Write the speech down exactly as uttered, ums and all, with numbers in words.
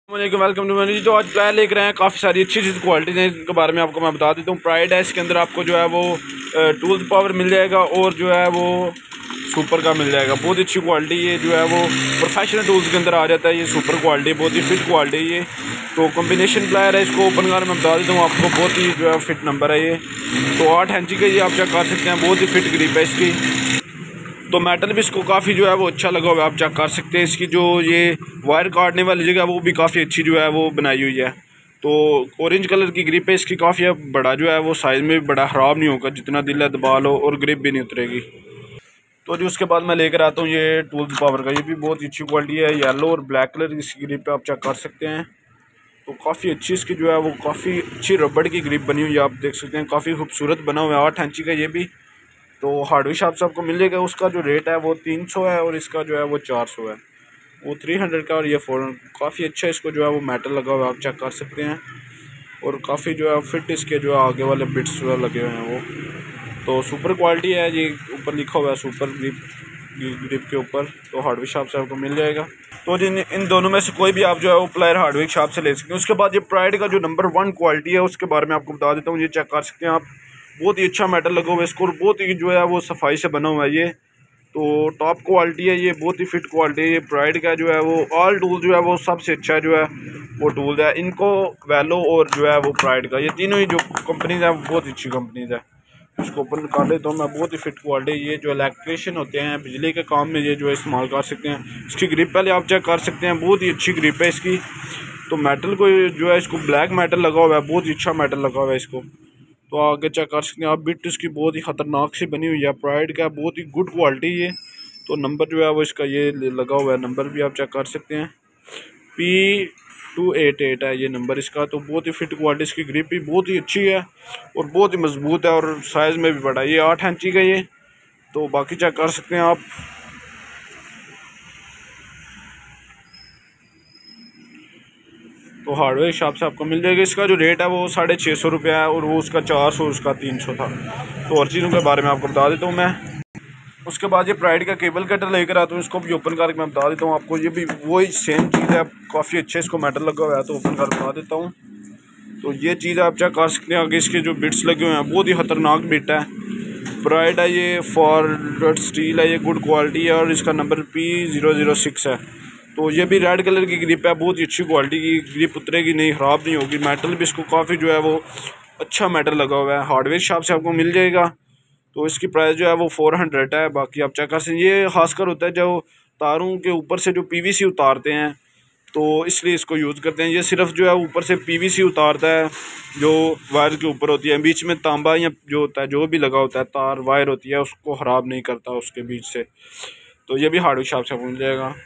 Welcome to many. तो आज plier लेकर आए हैं, काफ़ी सारी अच्छी अच्छी क्वालिटीज़ हैं, इनके बारे में आपको मैं बता देता हूँ। प्राइड है, इसके अंदर आपको जो है वो टूल्स पावर मिल जाएगा और जो है वो सुपर का मिल जाएगा। बहुत अच्छी क्वालिटी ये जो है वो प्रोफेशनल टूल्स के अंदर आ जाता है। ये सुपर क्वालिटी, बहुत ही फिट क्वालिटी है ये। तो कॉम्बिनेशन प्लायर है, इसको ओपन कर मैं बता देता हूँ आपको। बहुत ही जो है फिट नंबर है ये। तो आठ इंची का ये आप चेक कर सकते हैं, बहुत ही फिट ग्रिप है इसकी। तो मेटल भी इसको काफ़ी जो है वो अच्छा लगा हुआ है, आप चेक कर सकते हैं। इसकी जो ये वायर काटने वाली जगह वो भी काफ़ी अच्छी जो है वो बनाई हुई है। तो ऑरेंज कलर की ग्रिप है इसकी, काफ़ी बड़ा जो है वो साइज़ में भी बड़ा, ख़राब नहीं होगा, जितना दिल है दबा लो और ग्रिप भी नहीं उतरेगी। तो जो उसके बाद मैं लेकर आता हूँ ये टूल्स पावर का, ये भी बहुत ही अच्छी क्वालिटी है। येलो और ब्लैक कलर की इसकी ग्रिप है, आप चेक कर सकते हैं। तो काफ़ी अच्छी इसकी जो है वो काफ़ी अच्छी रबड़ की ग्रिप बनी हुई है, आप देख सकते हैं। काफ़ी खूबसूरत बना हुआ है, आठ इंची का ये भी। तो हार्डवेयर शॉप से आपको मिल जाएगा। उसका जो रेट है वो तीन सौ है और इसका जो है वो चार सौ है। वो थ्री हंड्रेड का और ये फोर काफ़ी अच्छा इसको जो है वो मेटल लगा हुआ है, आप चेक कर सकते हैं। और काफ़ी जो है फिट इसके जो है आगे वाले बिट्स जो लगे हुए हैं वो। तो सुपर क्वालिटी है, ये ऊपर लिखा हुआ है सुपर ग्रिप ग्रिप के ऊपर। तो हार्डवेयर शॉप से आपको मिल जाएगा। तो जिन इन दोनों में से कोई भी आप जो है वो प्लायर हार्डवेयर शॉप से ले सकते हैं। उसके बाद ये प्राइड का जो नंबर वन क्वालिटी है उसके बारे में आपको बता देता हूँ। ये चेक कर सकते हैं आप, बहुत ही अच्छा मेटल लगा हुआ है इसको और बहुत ही जो है वो सफाई से बना हुआ है ये। तो टॉप क्वालिटी है ये, बहुत ही फिट क्वालिटी है ये। प्राइड का जो है वो ऑल टूल जो है वो सबसे अच्छा जो है वो टूल है। इनको वैलो और जो है वो प्राइड का, ये तीनों ही जो कंपनीज हैं बहुत अच्छी कंपनीज है। इसको ओपन कर देता हूँ मैं, बहुत ही फिट क्वालिटी। ये जो इलेक्ट्रिशियन होते हैं बिजली के काम में ये जो है इस्तेमाल कर सकते हैं। इसकी ग्रिप पहले आप चेक कर सकते हैं, बहुत ही अच्छी ग्रिप है इसकी। तो मेटल को जो है इसको ब्लैक मेटल लगा हुआ है, बहुत ही अच्छा मेटल लगा हुआ है इसको। तो आगे चेक कर सकते हैं आप, बिट इसकी बहुत ही ख़तरनाक सी बनी हुई है। प्राइड का बहुत ही गुड क्वालिटी ये। तो नंबर जो है वो इसका ये लगा हुआ है, नंबर भी आप चेक कर सकते हैं। पी टू एट एट है ये नंबर इसका। तो बहुत ही फिट क्वालिटी, इसकी ग्रिप भी बहुत ही अच्छी है और बहुत ही मजबूत है और साइज़ में भी बड़ा है। ये आठ इंची का ये। तो बाकी चेक कर सकते हैं आप। तो हार्डवेयर शॉप से आपको मिल जाएगा। इसका जो रेट है वो साढ़े छः सौ रुपया है और वो उसका चार सौ उसका तीन सौ था। तो और चीज़ों के बारे में आपको बता देता हूँ मैं। उसके बाद ये प्राइड का केबल कटर लेकर आता हूँ, इसको भी ओपन करके मैं बता देता हूँ आपको। ये भी वही सेम चीज़ है, काफ़ी अच्छे इसको मेटल लगा हुआ है। तो ओपन कर बता देता हूँ। तो ये चीज़ आप चेक कर सकते हैं। आगे इसके जो बिट्स लगे हुए हैं बहुत ही खतरनाक बिट है। प्राइड है ये, फॉरवर्ड स्टील है ये, गुड क्वालिटी है और इसका number P zero zero six है। तो ये भी रेड कलर की ग्रिप है, बहुत ही अच्छी क्वालिटी की ग्रिप, उतरेगी नहीं, ख़राब नहीं होगी। मेटल भी इसको काफ़ी जो है वो अच्छा मेटल लगा हुआ है। हार्डवेयर शॉप से आपको मिल जाएगा। तो इसकी प्राइस जो है वो फोर हंड्रेड है। बाकी आप चेक कर सकते हैं। ये खासकर होता है जो तारों के ऊपर से जो पीवीसी उतारते हैं, तो इसलिए इसको यूज़ करते हैं। ये सिर्फ जो है ऊपर से पीवीसी उतारता है जो वायर के ऊपर होती है। बीच में तांबा या जो होता है, जो भी लगा होता है तार वायर होती है, उसको ख़राब नहीं करता उसके बीच से। तो ये भी हार्डवेयर शॉप से मिल जाएगा।